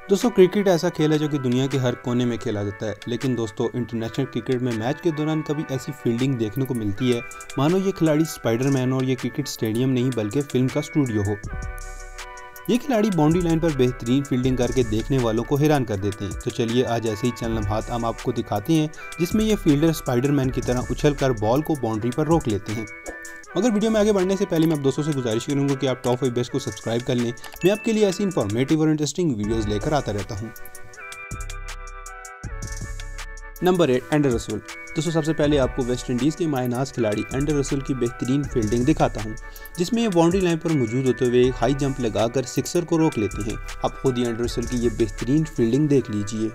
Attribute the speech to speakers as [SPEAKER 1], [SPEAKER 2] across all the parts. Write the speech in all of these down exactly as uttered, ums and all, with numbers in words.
[SPEAKER 1] दोस्तों क्रिकेट ऐसा खेल है जो कि दुनिया के हर कोने में खेला जाता है। लेकिन दोस्तों इंटरनेशनल क्रिकेट में मैच के दौरान कभी ऐसी फील्डिंग देखने को मिलती है मानो ये खिलाड़ी स्पाइडरमैन और ये क्रिकेट स्टेडियम नहीं बल्कि फिल्म का स्टूडियो हो। ये खिलाड़ी बाउंड्री लाइन पर बेहतरीन फील्डिंग करके देखने वालों को हैरान कर देते हैं। तो चलिए आज ऐसे ही चंद लम्हात हम आपको दिखाते हैं जिसमें ये फील्डर स्पाइडरमैन की तरह उछल कर बॉल को बाउंड्री पर रोक लेते हैं। मगर वीडियो में आगे बढ़ने से पहले मैं आप दोस्तों से गुजारिश करूंगा कि आप टॉप फाइव बेस्ट को सब्सक्राइब कर लें। मैं आपके लिए ऐसी इंफॉर्मेटिव और इंटरेस्टिंग वीडियोस लेकर आता रहता हूं। Number eight, Andre Russell. दोस्तों सबसे पहले आपको वेस्ट इंडीज़ के मायनाज खिलाड़ी एंडर रसेल की बेहतरीन फील्डिंग दिखाता हूं, जिसमें ये बाउंड्री लाइन पर मौजूद होते हुए एक हाई जंप लगाकर सिक्सर को रोक लेते हैं। आप खुद ही एंडर रसेल की ये बेहतरीन फील्डिंग देख लीजिए।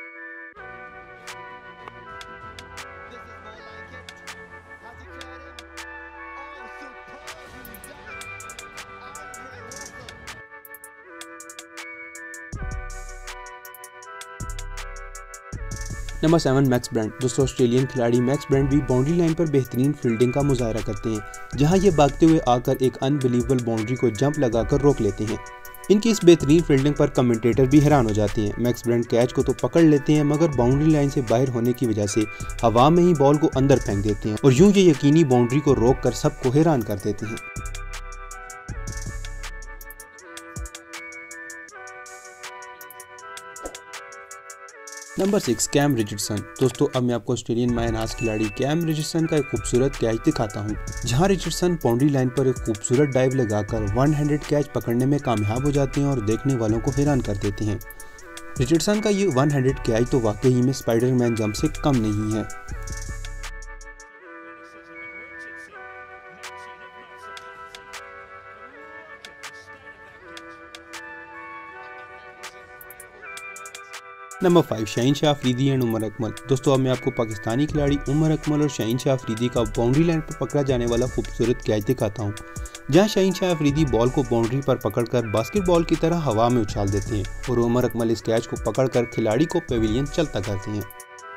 [SPEAKER 1] Number seven, Max Brand. दोस्तों ऑस्ट्रेलियन खिलाड़ी मैक्स ब्रांड भी बाउंड्री लाइन पर बेहतरीन फील्डिंग का मुजाहरा करते हैं, जहां ये भागते हुए आकर एक अनबिलीवेबल बाउंड्री को जंप लगाकर रोक लेते हैं। इनकी इस बेहतरीन फील्डिंग पर कमेंटेटर भी हैरान हो जाते हैं। मैक्स ब्रांड कैच को तो पकड़ लेते हैं मगर बाउंड्री लाइन से बाहर होने की वजह से हवा में ही बॉल को अंदर फेंक देते हैं और यूं ये यकीनी बाउंड्री को रोक कर सबको हैरान कर देते हैं। Number six, Kane Richardson. दोस्तों अब मैं आपको ऑस्ट्रेलियन मायनाज खिलाड़ी कैम रिचर्डसन का एक खूबसूरत कैच दिखाता हूं, जहां रिचर्डसन बाउंड्री लाइन पर एक खूबसूरत डाइव लगाकर वन हैंडेड कैच पकड़ने में कामयाब हो जाते हैं और देखने वालों को हैरान कर देते हैं। रिचर्डसन का ये वन हैंडेड कैच तो वाकई में स्पाइडरमैन जंप से कम नहीं है। Number five, Shaheen Shah Afridi and Umar Akmal. दोस्तों अब मैं आपको पाकिस्तानी खिलाड़ी उमर अकमल और शाहीन शाह अफरीदी का बाउंड्री लाइन पर पकड़ा जाने वाला खूबसूरत कैच दिखाता हूं, जहां शाहीन शाह अफरीदी बॉल को बाउंड्री पर पकड़कर बास्केटबॉल की तरह हवा में उछाल देते हैं और उमर अकमल इस कैच को पकड़कर खिलाड़ी को पेविलियन चलता करते हैं।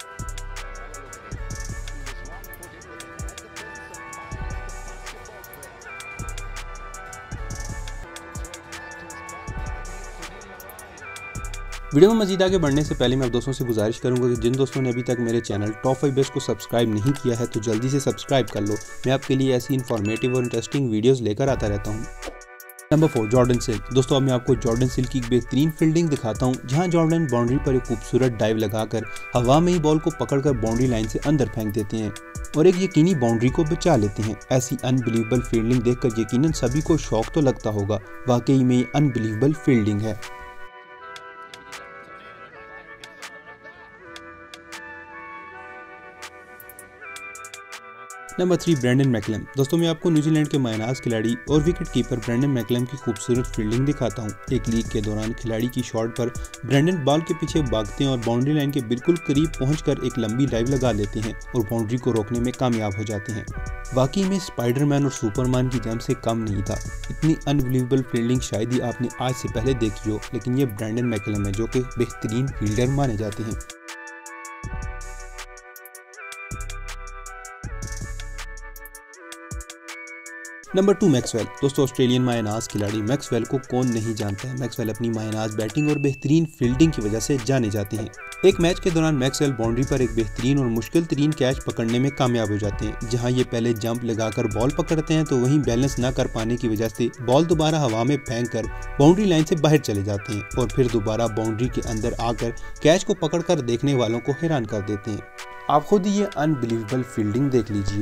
[SPEAKER 1] वीडियो में मजीद आगे बढ़ने से पहले मैं आप दोस्तों से गुजारिश करूंगा कि जिन दोस्तों ने अभी तक मेरे चैनल टॉप फाइव बेस्ट को सब्सक्राइब नहीं किया है तो जल्दी से सब्सक्राइब कर लो। मैं आपके लिए ऐसी इंफॉर्मेटिव और इंटरेस्टिंग वीडियोस लेकर आता रहता हूं। नंबर फोर, जॉर्डन सिल। दोस्तों अब मैं आपको जॉर्डन सिल की एक बेहतरीन फील्डिंग दिखाता हूं, जहां जॉर्डन बाउंड्री पर एक खूबसूरत डाइव लगाकर हवा में ही बॉल को पकड़कर बाउंड्री लाइन से अंदर फेंक देते हैं और एक यकीनी बाउंड्री को बचा लेते हैं। ऐसी अनबिलीवेबल फील्डिंग देखकर यकीनन सभी को शौक तो लगता होगा, वाकई में ये अनबिलीवेबल फील्डिंग है। Number three, Brendon McCullum. दोस्तों मैं आपको न्यूजीलैंड के मायनाज खिलाड़ी और विकेट कीपर ब्रेंडन मैकलम की खूबसूरत फील्डिंग दिखाता हूं। एक लीग के दौरान खिलाड़ी की शॉट पर ब्रेंडन बॉल के पीछे भागते हैं और बाउंड्री लाइन के बिल्कुल करीब पहुंचकर एक लंबी डाइव लगा लेते हैं और बाउंड्री को रोकने में कामयाब हो जाते हैं। वाकई में स्पाइडरमैन और सुपरमैन की जंप से कम नहीं था। इतनी अनबिलीवेबल फील्डिंग शायद ही आपने आज से पहले देखी हो, लेकिन ये ब्रेंडन मैकलम है जो कि बेहतरीन फील्डर माने जाते हैं। Number two, Maxwell. दोस्तों ऑस्ट्रेलियन मायनाज खिलाड़ी मैक्सवेल को कौन नहीं जानता है। मैक्सवेल अपनी मायनाज बैटिंग और बेहतरीन फील्डिंग की वजह से जाने जाते हैं। एक मैच के दौरान मैक्सवेल बाउंड्री पर एक बेहतरीन और मुश्किल तरीन कैच पकड़ने में कामयाब हो जाते हैं, जहां ये पहले जंप लगाकर बॉल पकड़ते हैं तो वहीं बैलेंस न कर पाने की वजह से बॉल दोबारा हवा में फेंक कर बाउंड्री लाइन से बाहर चले जाते हैं और फिर दोबारा बाउंड्री के अंदर आकर कैच को पकड़कर देखने वालों को हैरान कर देते हैं। आप खुद ही ये अनबिलीवेबल फील्डिंग देख लीजिए।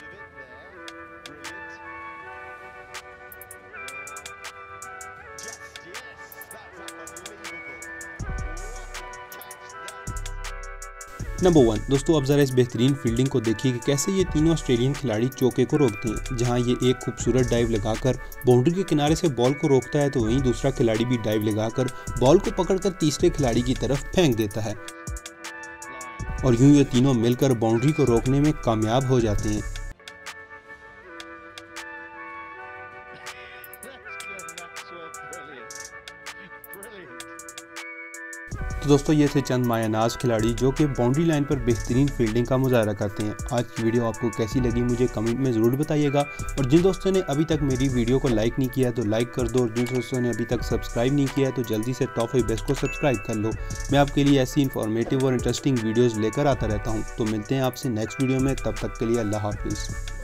[SPEAKER 1] नंबर वन, दोस्तों अब जरा इस बेहतरीन फील्डिंग को देखिए कि कैसे ये तीनों ऑस्ट्रेलियन खिलाड़ी चौके को रोकते हैं। जहां ये एक खूबसूरत डाइव लगाकर बाउंड्री के किनारे से बॉल को रोकता है तो वहीं दूसरा खिलाड़ी भी डाइव लगाकर बॉल को पकड़कर तीसरे खिलाड़ी की तरफ फेंक देता है और यूं ये तीनों मिलकर बाउंड्री को रोकने में कामयाब हो जाते हैं। तो दोस्तों ये थे चंद मायानाज खिलाड़ी जो कि बाउंड्री लाइन पर बेहतरीन फील्डिंग का मुजाहरा करते हैं। आज की वीडियो आपको कैसी लगी मुझे कमेंट में ज़रूर बताइएगा, और जिन दोस्तों ने अभी तक मेरी वीडियो को लाइक नहीं किया है तो लाइक कर दो, और जिन दोस्तों ने अभी तक सब्सक्राइब नहीं किया है तो जल्दी से टॉप फाइव बेस्ट को सब्सक्राइब कर लो। मैं आपके लिए ऐसी इन्फॉर्मेटिव और इंटरेस्टिंग वीडियोज़ लेकर आता रहता हूँ। तो मिलते हैं आपसे नेक्स्ट वीडियो में, तब तक के लिए अल्लाह हाफिज़।